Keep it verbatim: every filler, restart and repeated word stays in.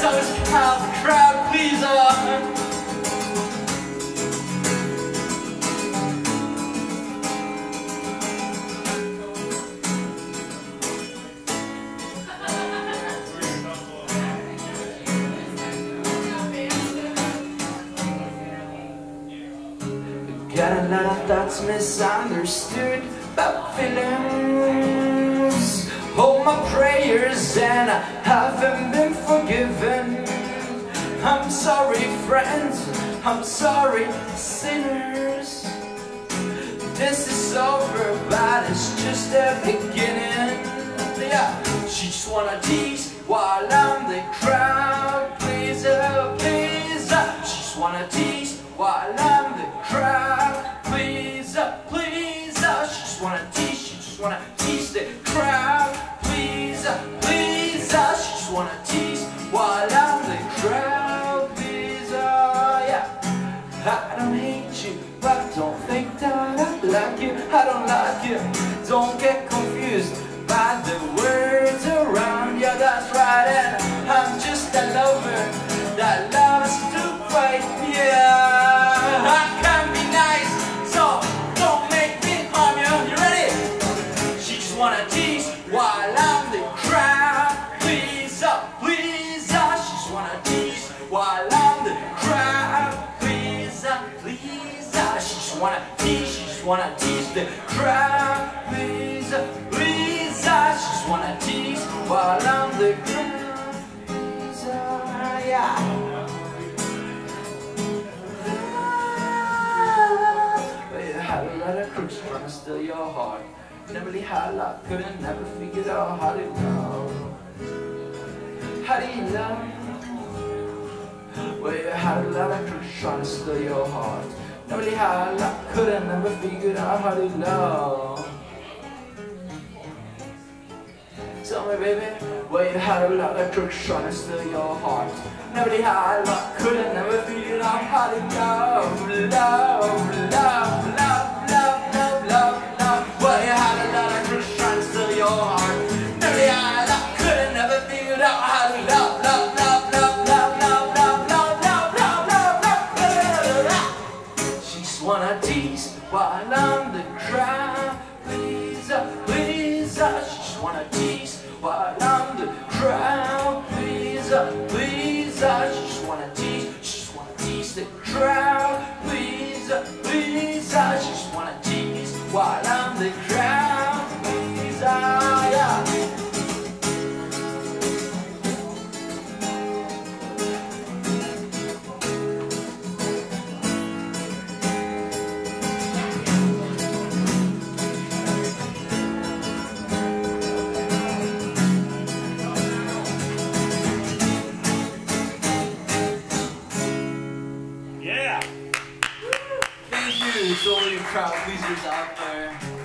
knows how the crowd pleaser. Got a lot of thoughts misunderstood about feelings. Hold my prayers and I haven't been forgiven. I'm sorry friends, I'm sorry sinners. This is over but it's just the beginning. Yeah, she just wanna tease while I'm the crowd pleaser, pleaser. She just wanna tease while I'm the crowd pleaser, pleaser. She just wanna tease, she just wanna tease the crowd pleaser, pleaser. She just wanna tease while I'm the crowd pleaser. Yeah, I don't hate you, but don't think that I like you. I don't like you. Don't get confused by the words around. Yeah, that's right. And I'm just a lover that loves to fight. Yeah, I can be nice, so don't make me harm you. You ready? She just wanna tease while I'm the crowd pleaser, pleaser. She just wanna tease while I'm the crowd pleaser, pleaser. She just wanna tease, she just wanna tease the crowd pleaser, pleaser. She just wanna tease while I'm the crowd pleaser. Yeah. Had a lot of crooks trying to steal your heart. Never really had luck, couldn't never figured out how to love. How do you love? Well, you had a lot of crooks trying to steal your heart. Never really had luck, couldn't never figured out how to love. Tell me, baby, well, you had a lot of crooks trying to steal your heart. Never really had luck, couldn't never figured out how to love, love, love, love, love, love, love, love. Well, you had a lot of crooks trying to steal your heart. Never really had luck, couldn't never figured out how to love, love, love, love, love, love, love, love, love, love, love, love, love. She just wanna tease while I'm the crowd pleaser, pleaser. She just wanna tease while I'm the crowd pleaser, pleaser. She just wanna tease, she just wanna tease the crowd pleaser, pleaser. She just wanna tease while I'm the crowd pleaser. Yeah. To all you crowd pleasers out there.